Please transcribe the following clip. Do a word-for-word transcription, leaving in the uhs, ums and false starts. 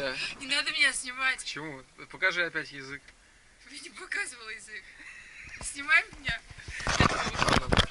Да. Не надо меня снимать. Почему? Покажи опять язык. Я не показывала язык. Снимай меня.